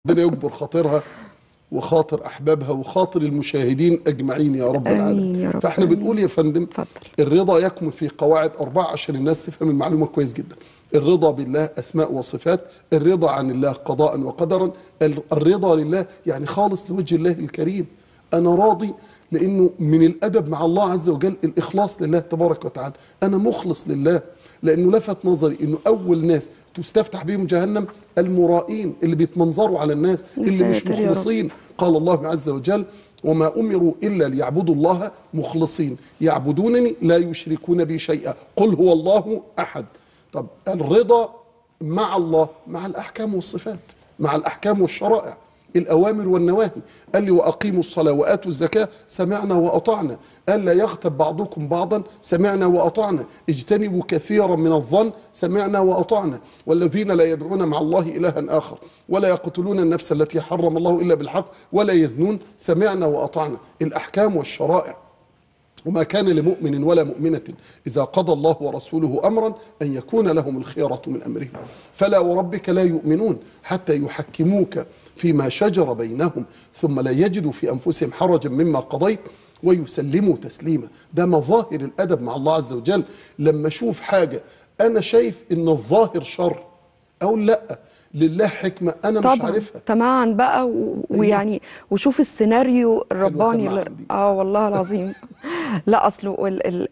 ربنا يجبر خاطرها وخاطر احبابها وخاطر المشاهدين اجمعين يا رب العالمين. امين يا رب. فاحنا بنقول يا فندم اتفضل. الرضا يكمن في قواعد 4 عشان الناس تفهم المعلومه كويس جدا. الرضا بالله اسماء وصفات، الرضا عن الله قضاء وقدرا، الرضا لله يعني خالص لوجه الله الكريم. انا راضي لانه من الادب مع الله عز وجل الاخلاص لله تبارك وتعالى، انا مخلص لله. لانه لفت نظري انه اول ناس تستفتح بهم جهنم المرائين اللي بيتمنظروا على الناس اللي مش مخلصين. قال الله عز وجل وما امروا الا ليعبدوا الله مخلصين يعبدونني لا يشركون بي شيئا قل هو الله احد. طب الرضا مع الله مع الاحكام والصفات، مع الاحكام والشرائع، الأوامر والنواهي. قال لي وأقيموا الصلاة وآتوا الزكاة سمعنا وأطعنا. قال لا يغتب بعضكم بعضا سمعنا وأطعنا. اجتنبوا كثيرا من الظن سمعنا وأطعنا. والذين لا يدعون مع الله إلها آخر ولا يقتلون النفس التي حرم الله إلا بالحق ولا يزنون سمعنا وأطعنا. الأحكام والشرائع. وما كان لمؤمن ولا مؤمنة إذا قضى الله ورسوله أمرا أن يكون لهم الخيرة من أمرهم. فلا وربك لا يؤمنون حتى يحكموك فيما شجر بينهم ثم لا يجدوا في أنفسهم حرجا مما قضيت ويسلموا تسليما. ده مظاهر الأدب مع الله عز وجل. لما أشوف حاجة أنا شايف إن الظاهر شر أقول لأ، لله حكمة أنا مش عارفها. تماما بقى ويعني وشوف السيناريو الرباني والله العظيم. لا اصله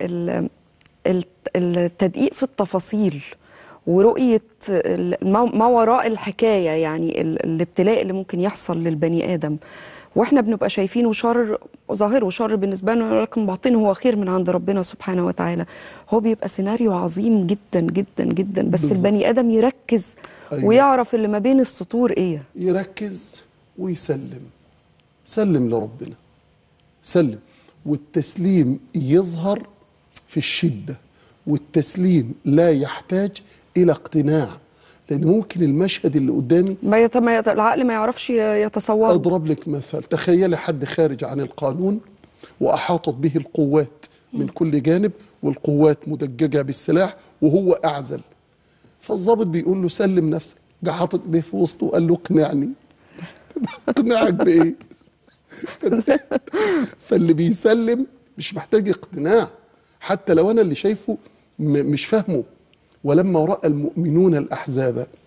التدقيق في التفاصيل ورؤية ما وراء الحكاية، يعني الابتلاء اللي ممكن يحصل للبني آدم واحنا بنبقى شايفينه شر، ظاهره شر بالنسبة لنا لكن باطنه هو خير من عند ربنا سبحانه وتعالى. هو بيبقى سيناريو عظيم جدا جدا جدا، بس بالزبط. البني آدم يركز ويعرف اللي ما بين السطور ايه، يركز ويسلم. سلم لربنا، سلم. والتسليم يظهر في الشدة، والتسليم لا يحتاج إلى اقتناع، لأن ممكن المشهد اللي قدامي العقل ما يعرفش يتصوره. أضرب لك مثال، تخيلي حد خارج عن القانون وأحاطت به القوات من كل جانب والقوات مدججة بالسلاح وهو أعزل، فالضابط بيقول له سلم نفسك، جه حاطط ايديه في وسطه وقال له اقنعني. اقنعك بإيه؟ فاللي بيسلم مش محتاج اقتناع حتى لو أنا اللي شايفه مش فاهمه. ولما رأى المؤمنون الأحزاب